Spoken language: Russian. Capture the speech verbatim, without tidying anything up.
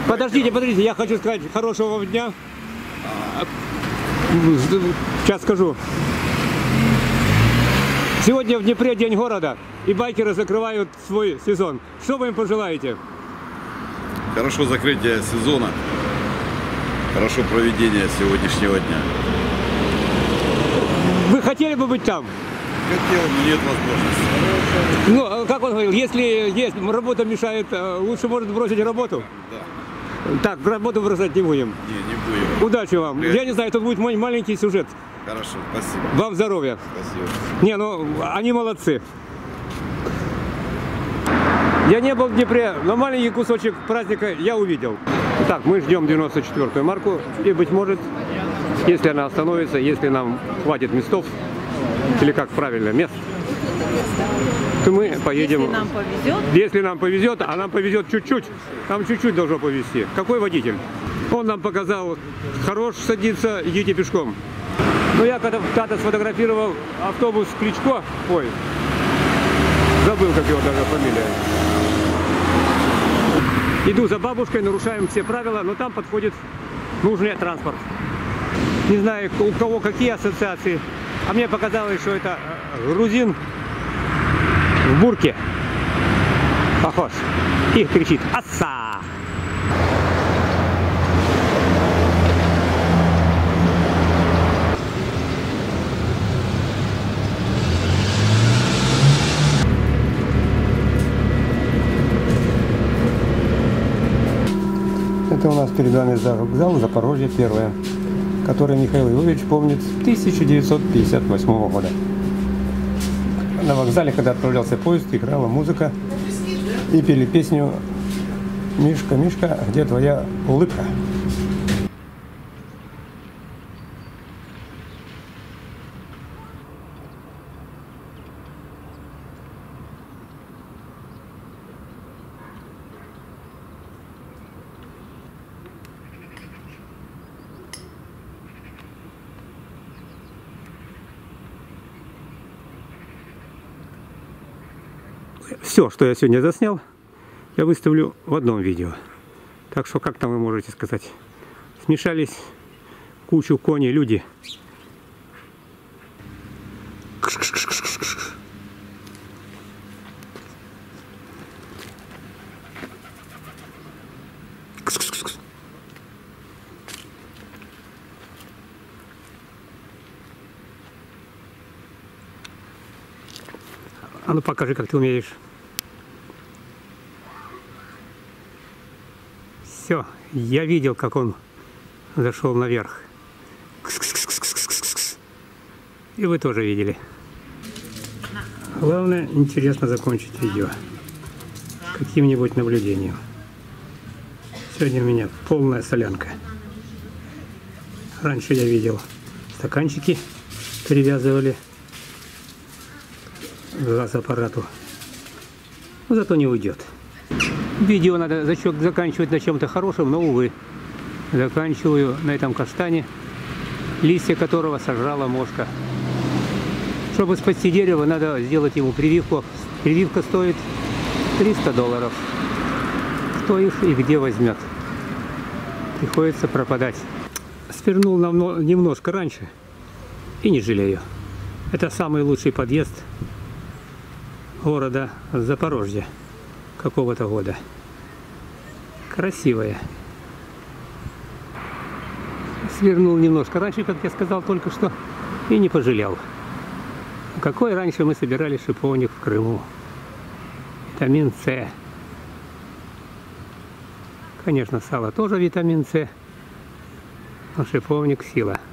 Подождите, подождите, я хочу сказать хорошего вам дня. Сейчас скажу. Сегодня в Днепре день города, и байкеры закрывают свой сезон. Что вы им пожелаете? Хорошо закрытие сезона, хорошо проведение сегодняшнего дня. Вы хотели бы быть там? Хотел, но нет возможности. Ну, как он говорил, если есть работа мешает, лучше может бросить работу? Да. Так, работу бросать не будем. Не, не будем. Удачи вам. Привет. Я не знаю, тут будет мой маленький сюжет. Хорошо, спасибо. Вам здоровья. Спасибо. Не, ну, они молодцы. Я не был в Днепре, но маленький кусочек праздника я увидел. Так, мы ждем девяносто четвёртую марку. И, быть может, если она остановится, если нам хватит местов, или как правильно, мест, то мы поедем. Если нам повезет. Если нам повезет, а нам повезет чуть-чуть. Нам чуть-чуть должно повезти. Какой водитель? Он нам показал, хорош садиться, идите пешком. Но я когда-то сфотографировал автобус Кличко, ой, забыл, как его даже фамилия. Иду за бабушкой, нарушаем все правила, но там подходит нужный транспорт. Не знаю, у кого какие ассоциации, а мне показалось, что это грузин в бурке. Похож. И кричит «Асса!». Это у нас перед вами вокзал Запорожье первое, который Михаил Львович помнит с тысяча девятьсот пятьдесят восьмого года. На вокзале, когда отправлялся поезд, играла музыка и пели песню «Мишка, Мишка, где твоя улыбка?». Все, что я сегодня заснял, я выставлю в одном видео. Так что, как там вы можете сказать, смешались кучу кони, люди. А ну покажи, как ты умеешь. Все, я видел, как он зашел наверх. И вы тоже видели. Главное, интересно закончить видео каким-нибудь наблюдением. Сегодня у меня полная солянка. Раньше я видел, стаканчики перевязывали к газоаппарату. Но зато не уйдет. Видео надо заканчивать на чем-то хорошем, но, увы, заканчиваю на этом каштане, листья которого сожрала мошка. Чтобы спасти дерево, надо сделать ему прививку. Прививка стоит триста долларов. Кто их и где возьмет? Приходится пропадать. Свернул немножко раньше и не жалею. Это самый лучший подъезд города Запорожья какого-то года. Красивая. Свернул немножко раньше, как я сказал только что, и не пожалел. Какой раньше мы собирали шиповник в Крыму. Витамин С. Конечно, сало тоже витамин С, но шиповник сила.